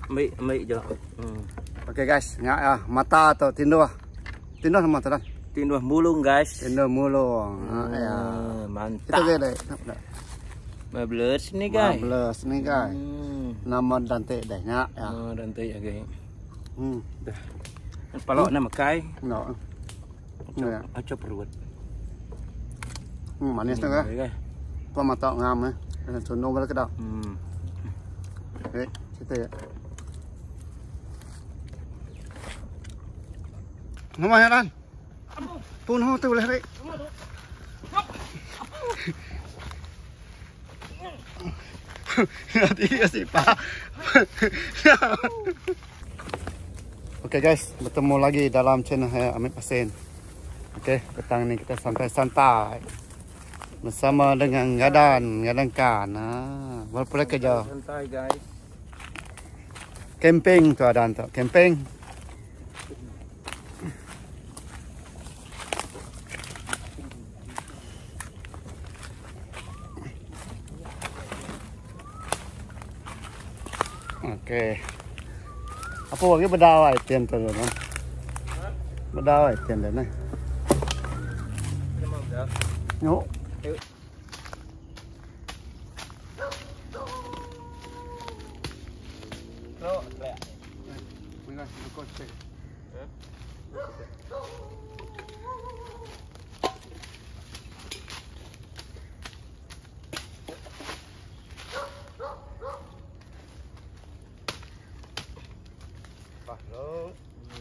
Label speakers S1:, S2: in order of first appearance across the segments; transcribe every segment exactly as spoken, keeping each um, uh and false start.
S1: Ambil, ambil je. Hmm.
S2: Okey guys, ngak ya, mata atau tindoh. Tindoh sama tuan.
S1: Tindoh mulung guys.
S2: Tindoh mulung.
S1: Hmm,
S2: ya.
S1: Mantap.
S2: Kita gede.
S1: lima belas nih guys.
S2: lima belas nih guys.
S1: Hmm.
S2: Nama dante deh ngak ya.
S1: Oh, dante ya guys.
S2: Hmm.
S1: Dah. Palok nama kai.
S2: No. Ya.
S1: Aco perut.
S2: Hmm, manis tuh guys. Tua mata ngam eh. Sono balik dah.
S1: Hmm.
S2: Oke, situ ya. Nama ya kan? Pun ho tu boleh rek. Nanti dia sih pak. Oke guys, bertemu lagi dalam channel saya Amit Pasin. Oke, petang ini kita santai-santai bersama dengan Gadan, Gadankan. Nah, walaupun kerja.
S1: Santai guys.
S2: Camping tu ada tu, camping. Oke. Apa lagi berdawai tian tu kan? Berdawai tian dah nah. Yo.
S1: Lo, lẹ.
S2: Mira, no coche.
S1: Lo.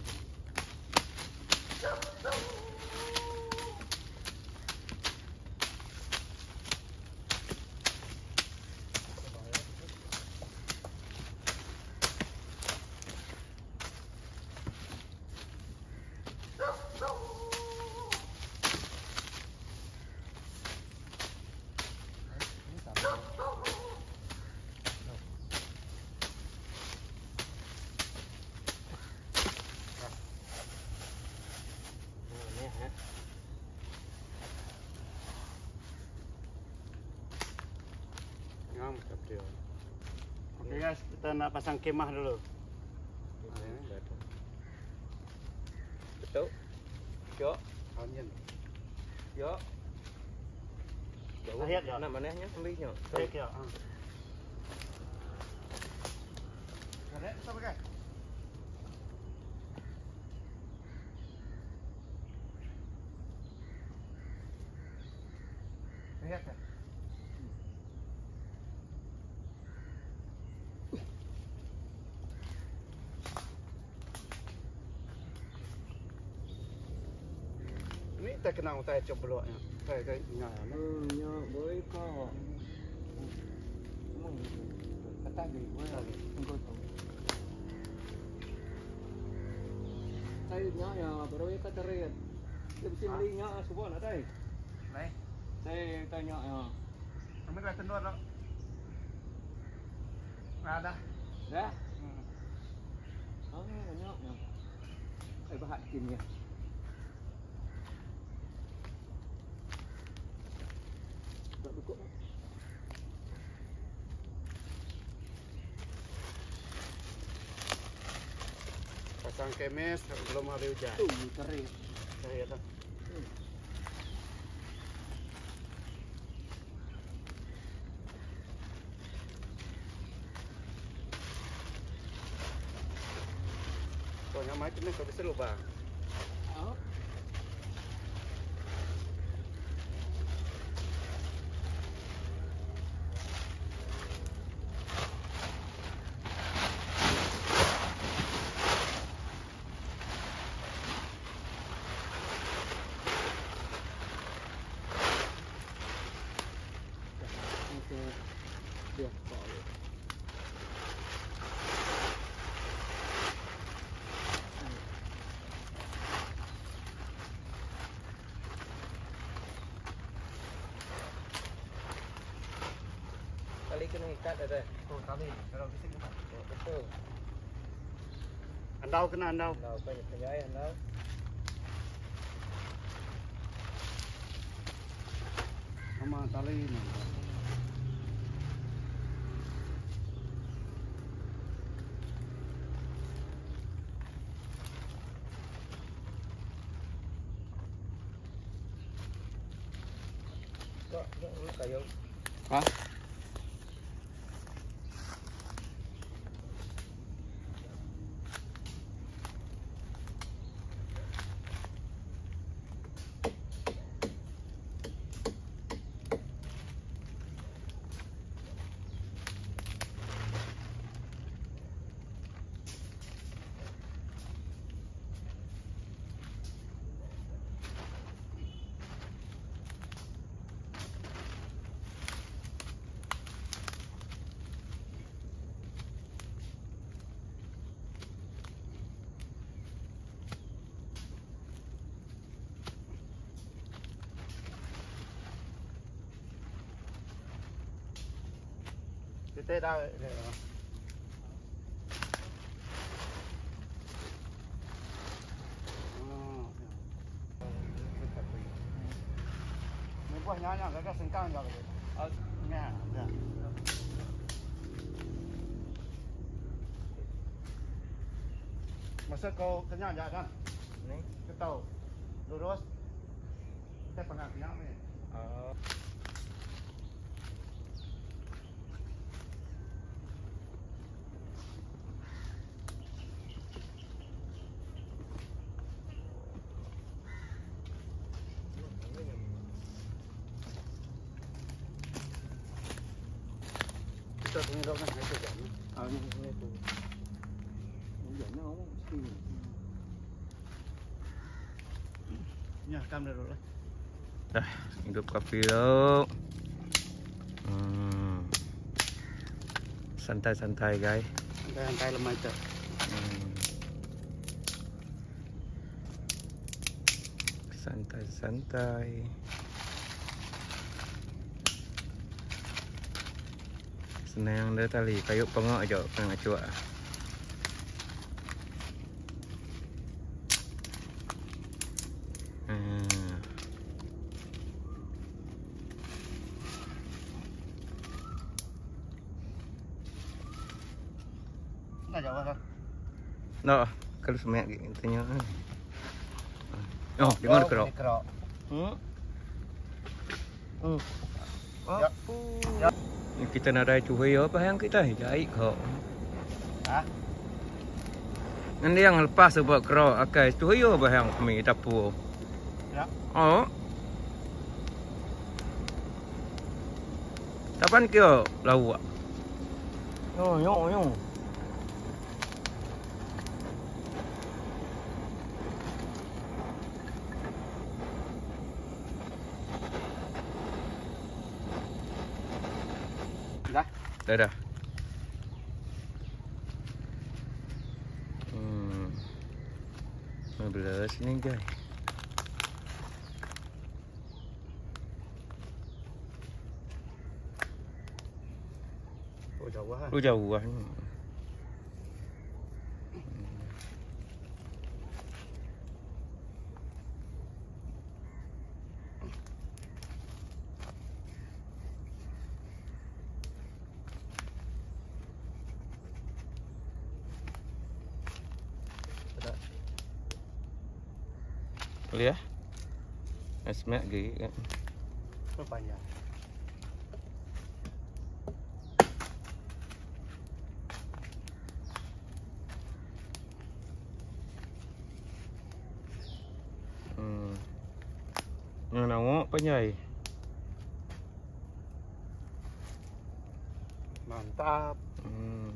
S2: Oke guys, kita nak pasang kemah dulu.
S1: Betul. Yo.
S2: Onion.
S1: Yo.
S2: Lihat ya.
S1: Nak manahnya ambilnya.
S2: Baik ya. Ada apa guys? Lihat ya. Ini tak kenal saya coba ya. Saya saya ingat.
S1: Hmm, ya, boleh kok. Kata dia, boleh lagi. Tunggu tu. Saya nya ya, baru ya kata red. Dia mesti belinya semua nak tadi.
S2: Baik.
S1: Saya tanya ya.
S2: Kami dah tendor tak? Ada.
S1: Dah. Hmm. Oh, banyak ya. Eh, bahat kimia.
S2: Pasang kemes belum hari hujan.
S1: Tuh, kering.
S2: Saya dah. Kau yang mai kemes kau bisa lupa.
S1: Oh. Dia boleh. Kali kena ikat ada.
S2: Oh, kali kalau bisa kita.
S1: Oh, betul.
S2: Andau kena andau.
S1: Andau banyak penjaya andau.
S2: Sama tali ini. Hah? Titik dah. Ni buah nyanyi kakak sengkang juga. Oh, nah, dah. Masa kau kenyang tak kan? Ni, kau tahu. Lurus. Kita pernah kenyang ni. Oh. Kita punya dok kan itu kan. Ah ni ni tu. Ni nak orang mesti. Ya, kam dah dulu.
S3: Dah, hidup kopi lo. Hmm. Santai-santai guys.
S2: Santai-santai lemah itu.
S3: Hmm. Santai-santai. Senang dah tali, kayu pengok je kena cuak. Hmm.
S2: Nak jawab kan?
S3: Nak, kalau semak gitu tanya. Oh, di mana kerok?
S2: Kerok.
S3: Hmm. Hmm.
S2: Ya. Ya.
S3: Kita nak rai cuai apa yang kita jahit kok.
S2: Ha?
S3: Nanti yang lepas sebab kerok akai cuai apa yang kami tapu.
S2: Ya.
S3: Oh. Tapan kio lawak. Yo yo yo.
S2: Dah.
S3: Dah dah. Hmm. lima belas ini guys.
S2: Oh jauh ah.
S3: Oh jauh ah. Boleh ya? Asmak gigi kan.
S2: Panjang.
S3: Hmm. Yang nawak panjai.
S2: Mantap.
S3: Hmm.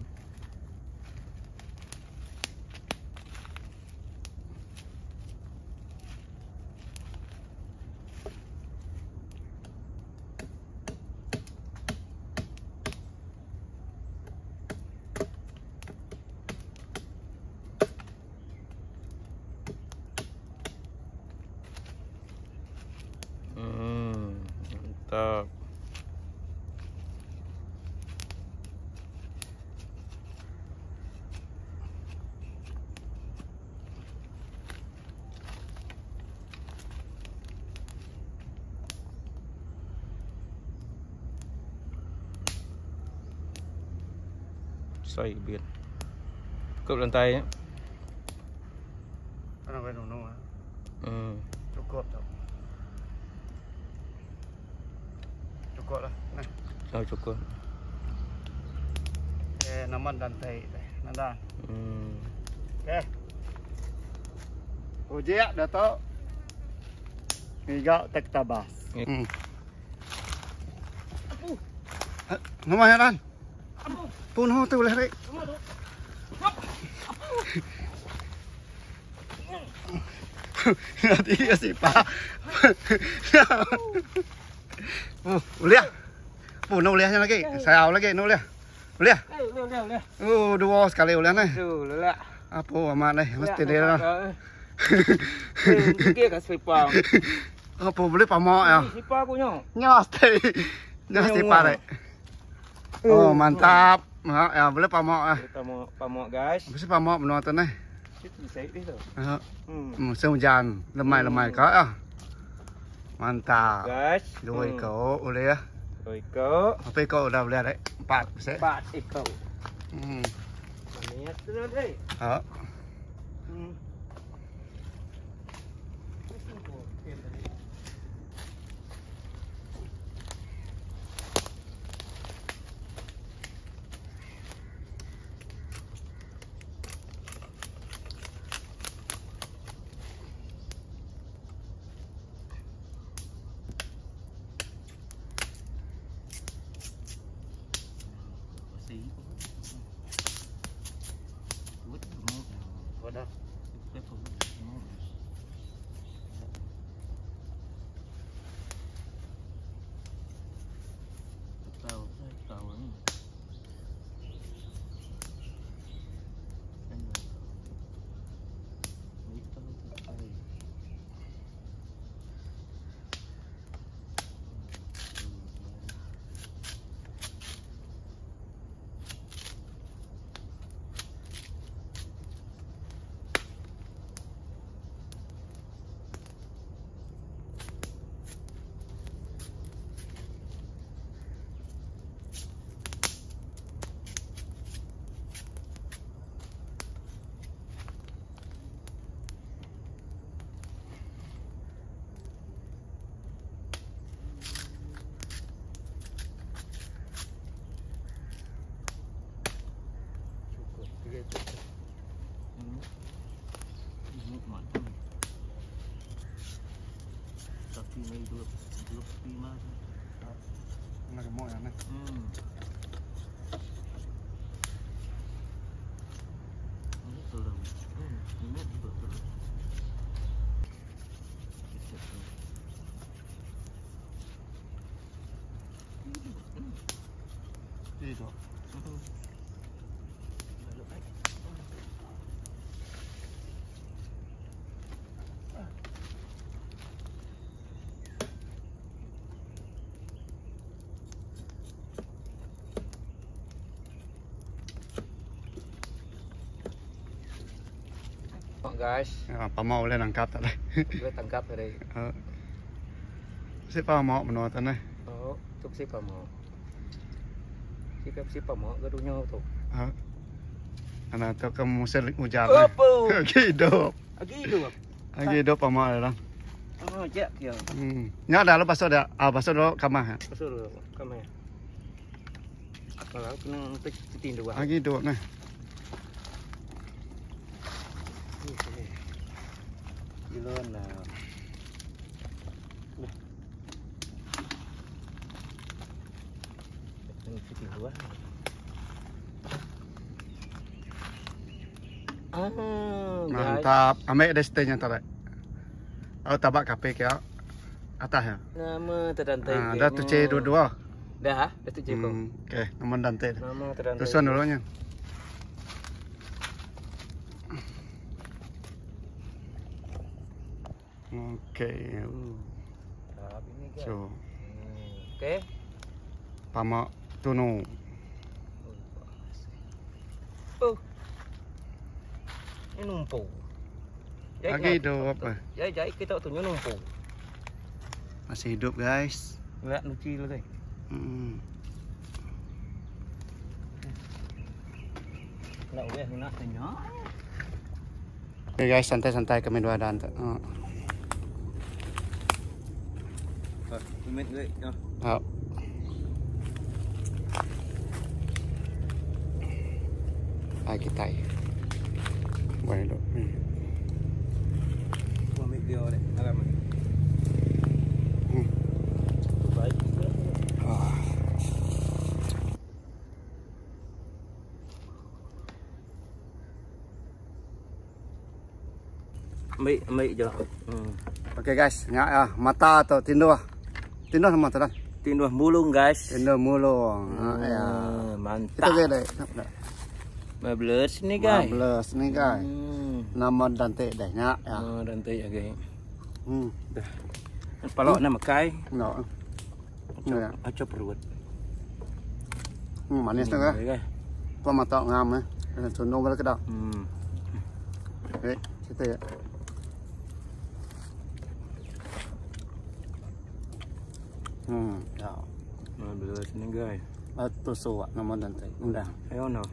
S3: Hmm, mantap. Xoay biển. Cukup lantai ya.
S2: Ano ba nung ah?
S3: Hmm.
S2: Cukup tau. cukup lah. Nah.
S3: Oh cukup.
S2: Eh, nama Dante. Nanda.
S3: Hmm.
S2: Okay. Ujia Dato. Higa tek tabas. Hmm. Nama heran. Puno tu boleh rek. Nanti ya si Pak. Oh, uliah. Puno uliahnya lagi. Saya lagi nu uliah. Uliah.
S1: Uliah, uliah, uliah.
S2: Oh, dua sekali uliah nih.
S1: Tuh, uliah.
S2: Apa amat nih? Mesti dia lah.
S1: Dia kat sipang.
S2: Apa boleh pamok ya?
S1: Sipang aku nyok.
S2: Nyos teh. Nyos si Pak rek. Oh, mantap. Ha, ya boleh pamok ah.
S1: Pamok, pamok guys.
S2: Mesti pamok menua tu nih.
S1: Itu saya itu.
S2: Ha.
S1: Hmm.
S2: Musim hujan, lemai-lemai kau ah. Mantap.
S1: Guys.
S2: Dua ekor boleh ya.
S1: Dua ekor.
S2: Apa ekor udah boleh rek? Empat bisa.
S1: Empat ekor.
S2: Hmm.
S1: Banyak tu dah.
S2: Ha.
S1: Hmm.
S2: Wadah.
S3: Tahu, saya tahu ni. Tapi ni dua dua lima.
S2: Nak mau ya nih.
S3: Hmm. Ini belum. Hmm, ini betul.
S2: Itu.
S1: Guys,
S2: Ya, pamok boleh nangkap tak leh.
S1: boleh tangkap dari.
S2: Ha. Si pamok menua tu nih.
S1: Oh, tu si pamok. Si si pamok gadunya tu.
S2: Ha. Anak tu kamu musim hujan.
S1: Apa?
S2: Lagi hidup.
S1: Lagi hidup.
S2: Lagi hidup pamok dah.
S1: Oh, jak dia.
S2: Hmm. Nya dah lepas tu dah. Ah, lepas tu dah kamah.
S1: Betul kamera. Kalau kena titin dua.
S2: Lagi hidup nih.
S1: Gila lah. Ini titin dua. Ah,
S2: Mantap. Ambil destenya tu rek. Oh, tabak kape ke atas ya.
S1: Nama terdantai.
S2: Ah, dah tu C dua-dua.
S1: Dah, dah tu C kau.
S2: Hmm, okey, nama Dante.
S1: Nama terdantai.
S2: Tusan dulunya. Okey. Uh.
S1: Tahap ini kan.
S2: So,
S1: Hmm, okey.
S2: pamak tunu.
S1: Oh. Ini numpuk.
S2: Lagi hidup apa?
S1: Ya, jadi kita tu numpuk.
S2: Masih hidup, guys.
S1: Lihat lucu lagi.
S2: Hmm.
S1: Nak boleh nak tanya.
S2: Oke guys, santai-santai kami dua dan. Oh.
S3: Imit lagi.
S2: Oh. hai kita. Boleh dok. Hmm.
S3: Gua ambil dia deh. Alamat.
S2: Hmm.
S3: Baik.
S2: Oh.
S3: Ambil, ambil je. Hmm.
S2: Okey guys, ngak ya mata atau tindoh. Tindoh sama tu dah.
S3: Tindoh mulung guys.
S2: Tindoh mulung.
S3: Hmm,
S2: Ha ya.
S3: mantap.
S2: Kita ke deh.
S3: lima belas ni guys.
S2: lima belas ni guys.
S3: Hmm.
S2: Nama dan tek dah ngak ya.
S3: Oh, rantai ya guys.
S2: Hmm.
S3: Dah. Palok nama kai.
S2: No. Ya.
S3: Acap perut.
S2: Hmm, manis tu kan?
S3: Guys.
S2: Tuan mata ngam eh. Sono kalau kedak.
S3: Hmm.
S2: Eh, kita ya. Hmm, ya.
S3: lima belas ni guys.
S2: Atau suak nama dan tek. Undang.
S3: Ayo no.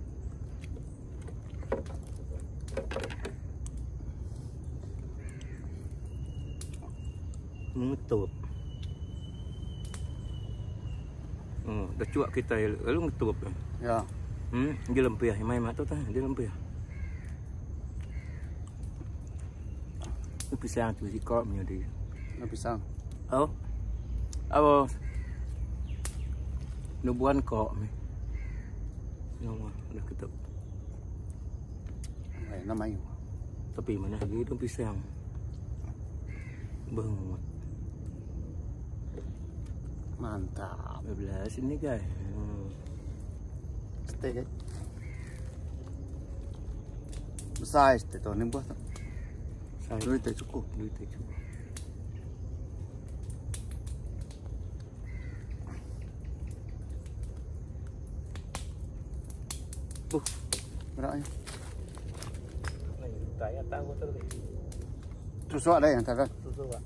S3: Mengetup. Hmm, dah cuak kita lalu ngetup.
S2: Ya.
S3: Hmm, dia lempiah, mai mak tu tah, dia lempiah. Tu pisang tu si kau punya dia.
S2: Nak pisang.
S3: Oh. Apa? Nubuan kau ni. Nama dah ketup.
S2: Eh, nama ini.
S3: Tapi mana lagi tu pisang. Bangun.
S2: Mantap.
S3: Bebelah sini guys. Hmm.
S2: Steak eh. Besar steak tu ni buat.
S3: Saya
S2: Duit tak cukup.
S3: duit tak cukup.
S2: Buh. Beratnya.
S3: Saya tahu tu ni.
S2: Terus suak dah yang tak kan?
S3: Susu pak.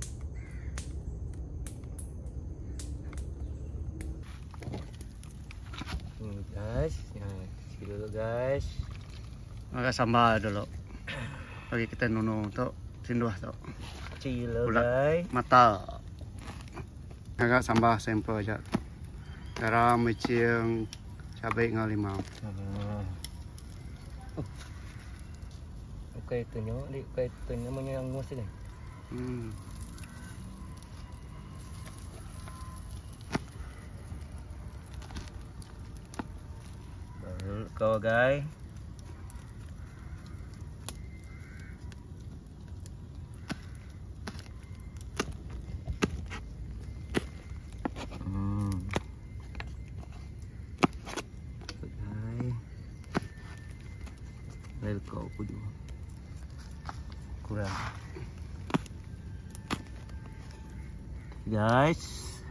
S3: Hmm, guys, ya, sini dulu guys.
S2: Agak sambal dulu. Bagi kita nunu tu tindoh tu.
S3: Cila
S2: Bulat.
S3: guys.
S2: Mata. Agak sambal sampel aja. Garam, micin, cabai dengan limau.
S3: Hmm. Oh. Okay, tunyo, di kay tunyo mo yang ngos ni.
S2: Hmm.
S3: Baru kau guys. Hmm. Guys. Lalu kau puju. Kurang. Guys.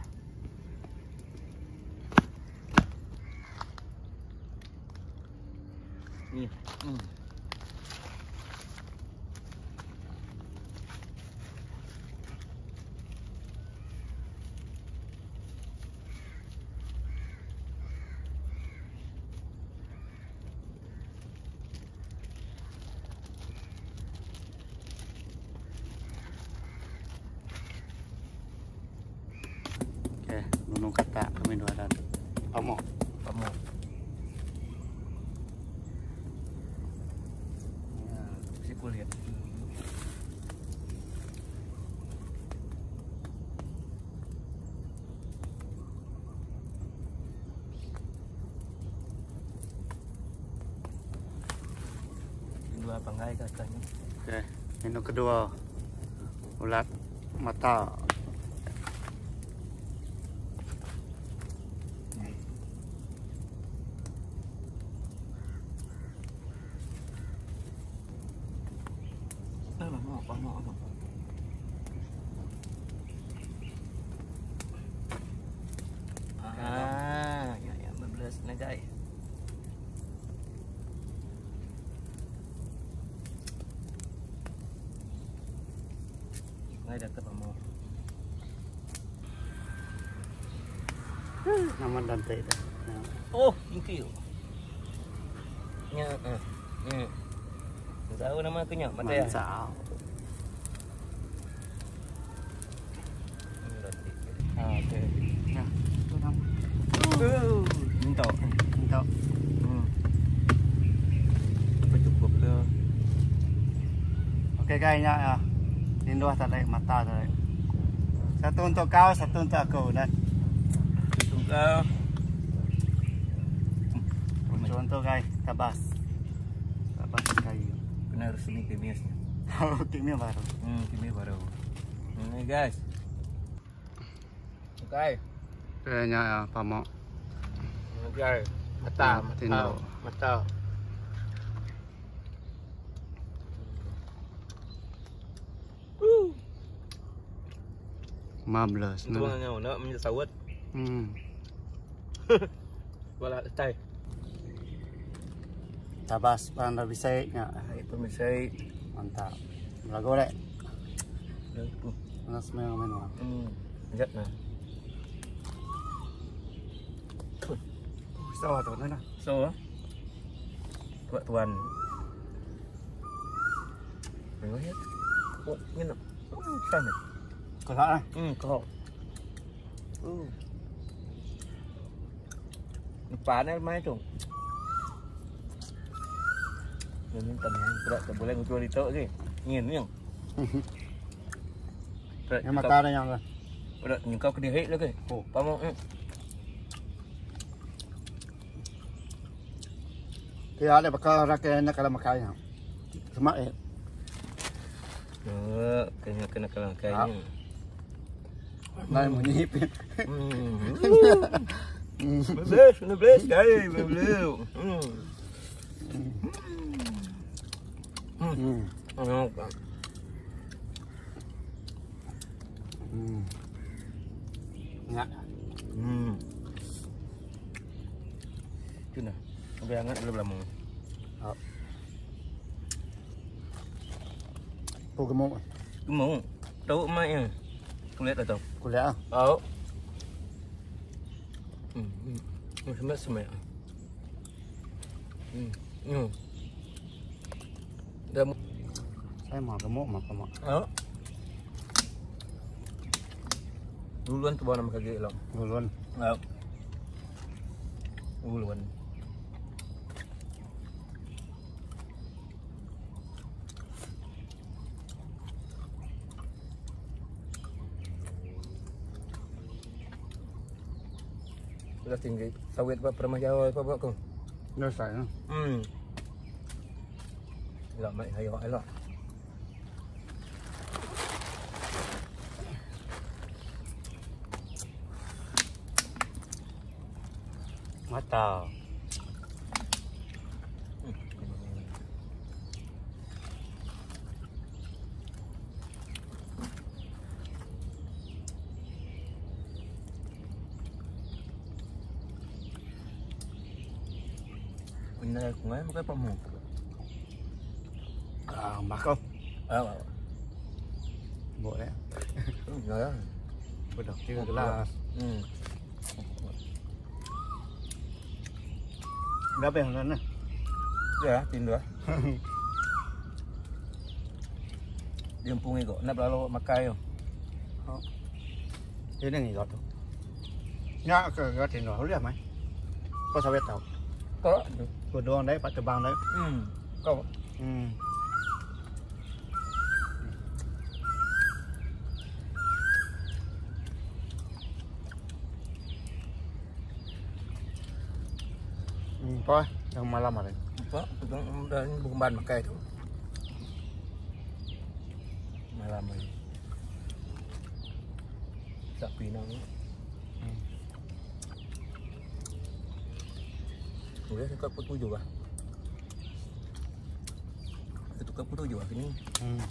S3: Ni. Hmm.
S2: Okay, nunu kata kami dua dan. Kamu.
S3: Kamu.
S2: Ya.
S3: Si kulit. Dua panggai katanya.
S2: Okay, menu kedua. Ulat mata.
S3: Mau apa mau apa? Ah, ya ya bebelas na guys. Ngay dekat mau.
S2: Nama dan teh dah. Ya.
S3: Oh, thank you. Nya, eh. Hmm. Tahu nama aku nya, mata ya.
S2: Mantap.
S3: Okey.
S2: Ya, tu nama.
S3: Oh, minta.
S2: Minta.
S3: Hmm.
S2: Oke guys ya. Ini dua tadi mata tadi. Satu untuk kau, satu untuk aku dan
S3: Untuk kau.
S2: untuk guys, tabas. Tabas kayu.
S3: Kena resmi kimisnya.
S2: Oh, kimia baru.
S3: Hmm, kimia baru. Ini guys. Oke.
S2: Kayaknya ya, pamok.
S3: Oke. Mata, mata,
S2: Tino.
S3: mata.
S2: Mablas.
S3: Itu bangnya nak menyesawat.
S2: Hmm.
S3: Wala tay.
S2: Tabas panda bisay nya.
S3: Itu misai.
S2: Mantap. Lago le. Panas mo yung menu.
S3: Hmm. Jet na.
S2: Gusto ko to na.
S3: So, buat tuan. Tengok ya. Buat ni nak. Oh, sana.
S2: Kala na.
S3: Hmm, kau. Uh. Lupa na mai tu. Ini tadi yang berat tak boleh ngucur itu lagi. Ingin ni yang.
S2: Yang mata na yang.
S3: Berat ni kau kena hit lagi. Oh, pamok ni.
S2: Kaya ada bakal rakyat nak kalau makan yang. Semak eh.
S3: Oh, kena kena kalang kayaknya.
S2: Nay mo nyipin.
S3: Hmm. Bebles, bebles kaya, bebles. Hmm.
S2: Hmm.
S3: Hmm.
S2: Hmm. Nga.
S3: Hmm. Itu nah. Sampai hangat belum lama.
S2: Oh. Pô gemuk.
S3: Gemuk. Tahu emak yang kulit atau?
S2: Kulit ah.
S3: Tahu. Hmm. Hmm. Semak semak. Hmm. Hmm. Dah.
S2: Saya mau gemuk mak mak.
S3: Oh. Duluan tu bawa nama kaki long.
S2: Duluan.
S3: Oh. Duluan. Sudah tinggi. Sawit apa pernah Jawa apa buat kau?
S2: Nó sai nó.
S3: Hmm. Elok mai hayo elok.
S2: Mata.
S3: Benda aku ngai pakai pamu.
S2: Ah, makan.
S3: Ah.
S2: Boleh.
S3: Hmm, ya.
S2: Udah tiga gelas.
S3: Hmm.
S2: Berapa yang sana?
S3: Ya, tindu ah. Diempungi kok. Nak lalu makai yo.
S2: Oh. Ini ngi got. Nya ke got thì nó lihat mai. Có sao biết tao.
S3: Có.
S2: Của doang đấy, Pak Terbang đấy.
S3: Hmm. Kau.
S2: Hmm. Hmm, coi, yang malam ada.
S3: Apa? Dan bukan makai tu. Malam ni. Tak pinang. Boleh dekat pukul tujuh lah. Itu ke pukul tujuh lah sini.
S2: Hmm.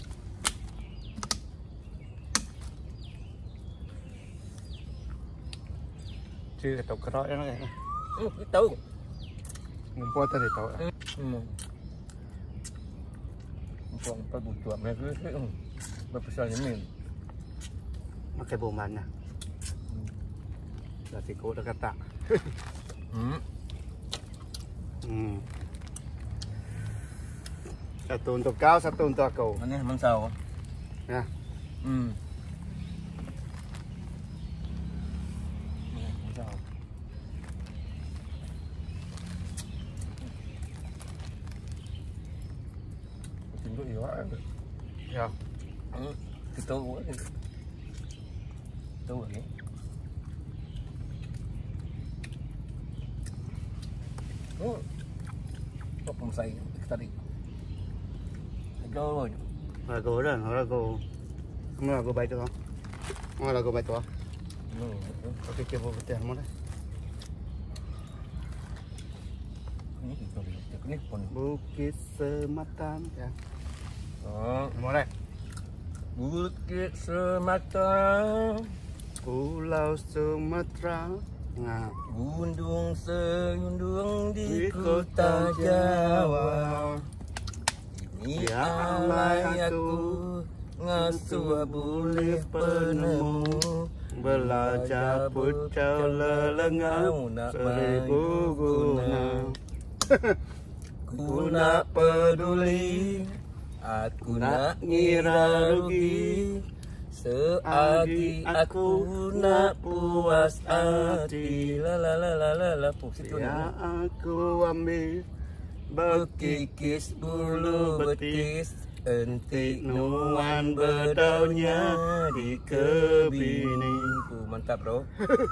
S2: Chứ cái tàu cái đó nó này.
S3: Hmm, tahu.
S2: Ngumpul tadi tau.
S3: Hmm. Buang empat butuh. Mereka itu berpesan ini.
S2: Pakai bomannya. Dari kau dah kata.
S3: Hmm.
S2: Hmm. Satu untuk kau, satu untuk aku.
S3: Ini memang sawo.
S2: Ya.
S3: Hmm. Sawo. Tunggu ya.
S2: Ya.
S3: Hmm. Kita buat ni. Kita buat ni. Hmm. Kok pun saya tadi. Go.
S2: Lagu dah, lagu. Kamu lagu baik tu. Kamu lagu baik tu.
S3: Hmm.
S2: Okey, kita buat betul mana?
S3: Ni kita lihat ni pun.
S2: Bukit Sematan ya.
S3: Oh,
S2: Mana?
S3: Bukit Semata,
S2: Pulau Sumatera. Nah,
S3: gunung seyundung di
S2: di
S3: kota Jawa. Ini
S2: Ya,
S3: alai
S2: aku
S3: aku ngasuh boleh penemu.
S2: belajar pucau lelengau seribu guna.
S3: Ku nak peduli, aku nak ngira rugi. Seagi aku nak puas hati. La la la la la la. Puh, situ
S2: Ya
S3: ni.
S2: aku ambil
S3: Berkikis bulu betis, entik nuan berdaunnya di kebini. Uh, mantap bro.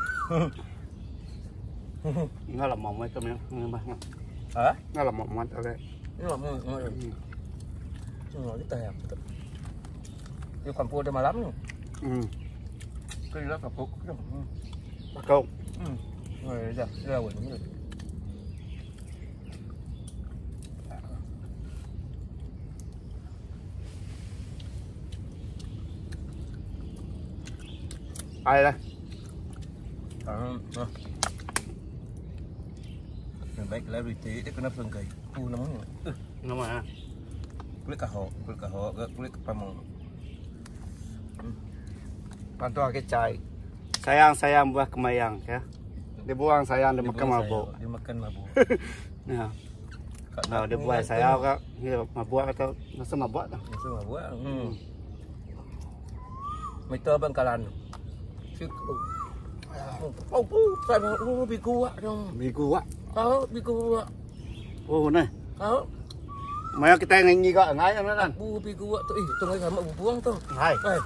S2: Nggak lah mau itu memang nggak
S3: Hah?
S2: nggak lah mau mantap deh.
S3: Ini lah mau mau. Ini kita ya. Ini kampung ada malam ni.
S2: Hmm,
S3: Kau lihat kampung.
S2: kau
S3: Hmm. Oh, ya, ya, awal ni.
S2: ai đây?
S3: Ah, ah. Baik lah riti dia kena pelengkai. Pu namanya. Eh,
S2: Nama ya?
S3: kulit kahok, kulit kahok, kulit kepamong.
S2: Bantu aku cai. Sayang sayang buah kemayang ya. Dibuang sayang dia makan mabuk.
S3: Dia makan mabuk.
S2: Ya. Kalau dia buat saya kak, dia mabuk atau masa mabuk tu.
S3: Masa mabuk. Hmm. Itu Bangkalan. Sik. Oh, oh, sana oh bikuak dong.
S2: Minggu wak.
S3: Oh, bikuak.
S2: Oh ni.
S3: Oh,
S2: Maya kita nyanyi kak ngai kan kan?
S3: bu bikuak tu. Eh, tunggu sama buang tu.
S2: Hai.
S3: Hai.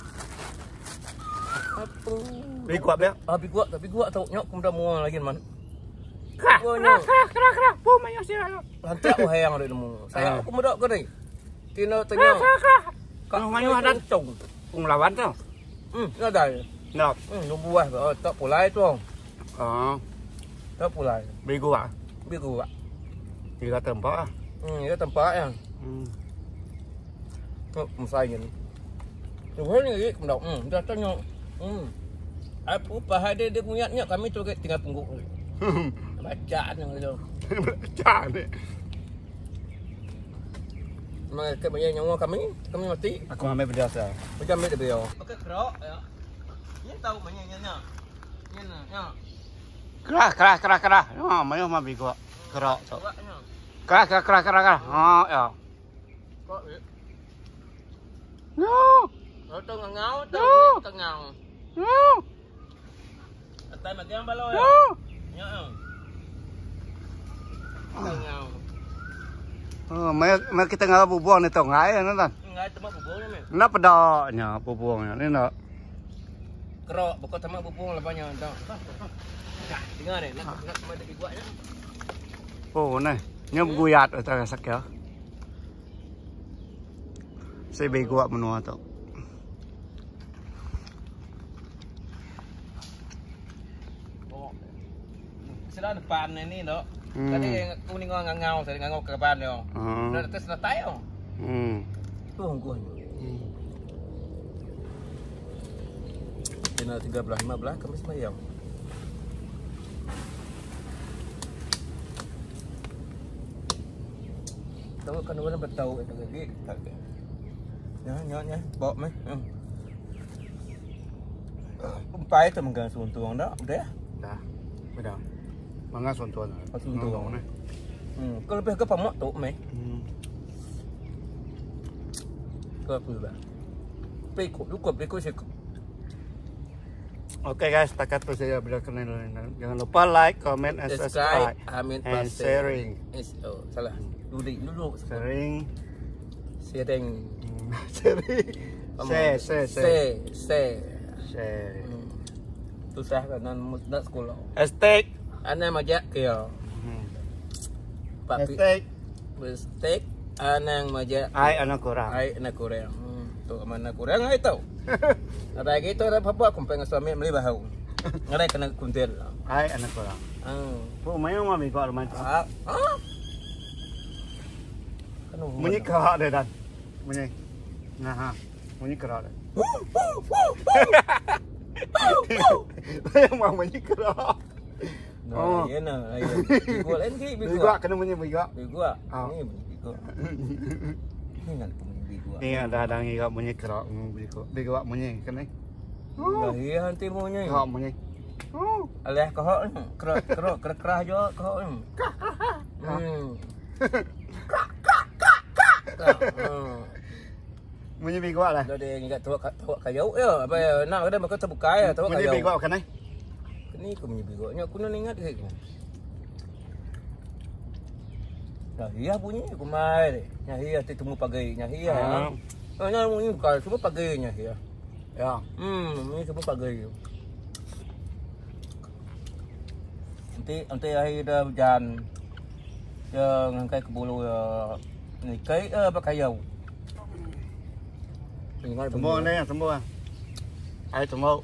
S3: Apa?
S2: Minggu dia.
S3: Ah, bikuak tapi bikuak tu nyok kemudian muang lagi man.
S2: Kah, kah, kah, kah, kah. Bu maya sih.
S3: Lantak oh hayang ada nemu. Saya aku mudak ke ni. Tina
S2: Kah,
S3: tanya.
S2: kah, kah.
S3: Kak
S2: Kau mayu ada
S3: cong.
S2: cùng lawan tu.
S3: Hmm, ada.
S2: Nak.
S3: Hmm, nunggu buah. Oh, tak pulai tu.
S2: Oh,
S3: Tak pulai.
S2: minggu wak.
S3: Bikuak.
S2: Tiga tempat ah.
S3: Hmm, ya tempat yang.
S2: Hmm.
S3: Oh, mesai ni. Tuhan ni kemudian. Hmm, dah tanya. Hmm. Apa pahal dia dia punyanya kami tu tinggal pungguk. Baca ni tu.
S2: Cak ni.
S3: Mereka banyak nyawa kami, kami mati.
S2: Aku ambil berjasa.
S3: Macam ni dia beliau. Okey, kerok ya. Ni tahu banyak nya. Ni nya.
S2: Kerah, kerah, kerah, kerah. Oh, maya mah minggu wak. Kerah.
S3: Keroknya.
S2: Kerah, kerah, kerah, kerah, kerah. Oh, ya.
S3: Kok ni?
S2: No.
S3: Oh, tu ngau tu,
S2: No.
S3: tu ngau.
S2: No.
S3: Atai makan balo ya.
S2: No.
S3: Nya. Tu ngau.
S2: Oh, maya maya kita ngah bubuang ni tau ngai kan kan.
S3: Ngai tu mak bubung ni.
S2: Nak pedaknya bubuangnya ni nak.
S3: Kerok, bukan tamak bubung lah banyak dah. Nah, dengar ni, nak nak ada bikuaknya.
S2: Oh, ni. Nya buyat atau sak ya. Saya bego menua tu.
S3: Oh. Sila depan ni dok.
S2: Hmm.
S3: Tadi kuning ngau-ngau, saya ngau ke depan dia.
S2: Hmm.
S3: Dah atas letai oh.
S2: Hmm.
S3: Tu hongkuan. Kena tiga belas lima belas kami sembahyang. Tahu kan orang bertahu itu lagi tak ke. Ya, ya, ya, bawa meh. Hmm. Umpai tu menggang suntung dah, udah.
S2: Dah. Sudah. Mangga sontuan.
S3: Suntung
S2: ni.
S3: Hmm, kalau lebih ke pamok tu meh.
S2: Hmm.
S3: Ke apa dah? Pekok, cukup pekok sih.
S2: Oke guys, takat tu saya berikan jangan lupa like, comment, and subscribe,
S3: Amin
S2: and sharing.
S3: Oh, salah. Dulu dulu
S2: Sharing.
S3: sharing.
S2: Hmm. Seri. Se, se, se.
S3: Se, se.
S2: Se.
S3: Susah kan nak sekolah.
S2: Steak.
S3: Ana majak kaya. Papi.
S2: Steak.
S3: Steak. Anang majak.
S2: Ai anak kurang.
S3: Ai anak kurang. Tu mana kurang ai tau. Ada gitu ada apa aku pengen suami beli bahu. Ngadai kena kuntil.
S2: Ai anak kurang.
S3: Ah.
S2: Pu mayo mami kau rumah.
S3: Ah. Ah.
S2: Munyi kerak deh dan. Munyi. Nah ha. Munyi kerak deh. Yang mau munyi kerak.
S3: Oh, iya nah, iya. Bigo lain ki bigo.
S2: Bigo kena munyi bigo.
S3: Bigo. Ini bigo. Ini kan bigo.
S2: Ni ada ada ngi kau munyi kerak bigo. Bigo munyi kena.
S3: Lah iya hanti munyi.
S2: Kerak munyi.
S3: Alih kohok ni. Kerak kerak kerak kerah jo kohok ni. Hmm.
S2: Munyi bigo lah.
S3: Jadi ingat tua tua kayau ya. Apa ya nak ada maka terbuka ya tua
S2: Munyi
S3: kayau.
S2: bigo kena.
S3: Ni aku punya bigo. Nya aku nak ingat ke. Nah, iya bunyi aku mai. Nya iya temu pagi nya iya. Oh, nya bunyi kal semua pagi nya iya.
S2: Ya.
S3: Hmm, ini semua pagi. Nanti nanti akhir dah hujan. Yang kai ke bulu ya. Ni kai eh apa kayau.
S2: Semua ni semua. Ai semua.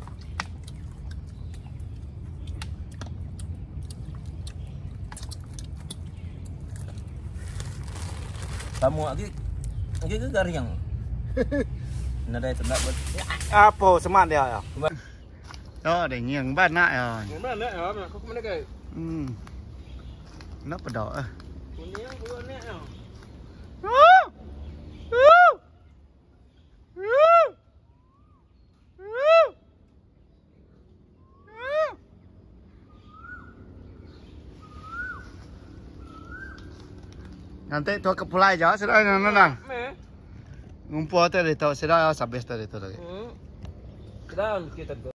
S3: Kamu lagi lagi ke garing. Nada tendak buat.
S2: Apa semat dia ya? Đó để nghiêng bát lại rồi.
S3: Mana nak ya? Mana kau mana kai?
S2: Ừ. Nó bắt đầu.
S3: Kuning gua nak ya.
S2: Nanti tu ke pulai je, sudah nana nana. Ngumpul tu dia tahu sudah sampai tu dia tahu lagi.
S3: Hmm. Sedang kita